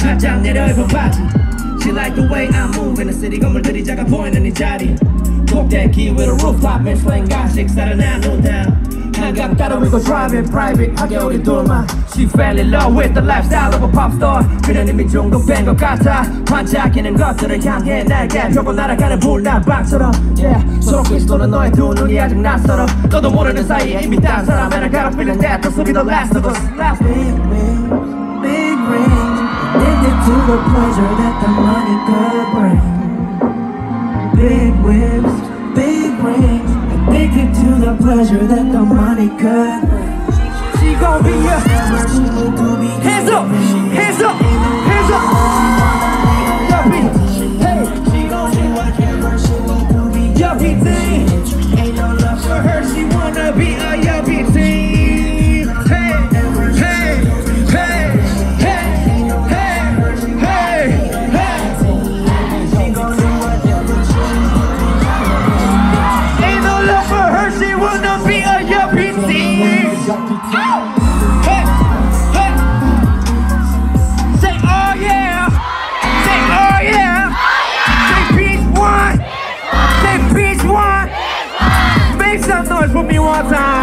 살짝 내려입은 바지. She like the way I move in the city. 건물들이 작아 보이는 이 자리. 꼭대기 위로 rooftop Michelin 식사를 나눈다. 한강 따로 we go driving private 하게 우리 둘만. She fell in love with the lifestyle of a pop star. 그는 이미 중독된 것 같아. 반짝이는 것들을 향해 날개 펴고 날아가는 불난방처럼. Yeah, 서로 quiz 도는 너의 두 눈이 아직 낯설어. 너도 모르는 사이에 이미 딴 사람 And I got a feeling that this will be the last of us. Big rings, addicted to the pleasure that the money could bring. Big whips, big rings, addicted to the pleasure that the money could bring. She gon' be a hands up, hands up, hands up. Yuppie, hey, she gon' do whatever she need to be. Yuppie Ting, ain't no love for her, she wanna be a Yuppie Ting. Hey, hey, hey, hey, hey, hey, hey. She gon' do whatever she need to be. Ain't no love for her, she wanna be a Yuppie Ting. Hey, hey. Say oh yeah. Say oh yeah. Say pH-1. Say pH-1. Make some noise for me one time.